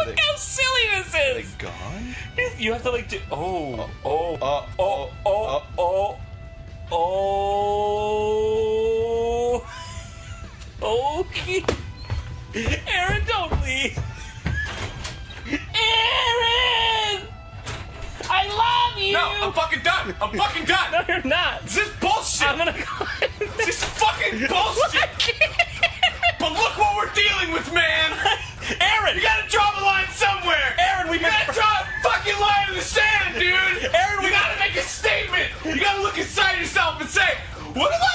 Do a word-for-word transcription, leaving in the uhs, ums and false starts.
Look they, how silly this is! Are they gone? You have to like do... Oh, oh, oh, oh, oh, oh, oh, oh. Okay. Aaron, don't leave. Aaron! I love you! No, I'm fucking done! I'm fucking done! No, you're not. This is bullshit! I'm gonna go. This is fucking bullshit! But look what we're dealing with, man! Aaron! You gotta draw the line somewhere! Aaron, we You gotta draw a fucking line in the sand, dude! Aaron, we you gotta make a statement! You gotta look inside yourself and say, what am I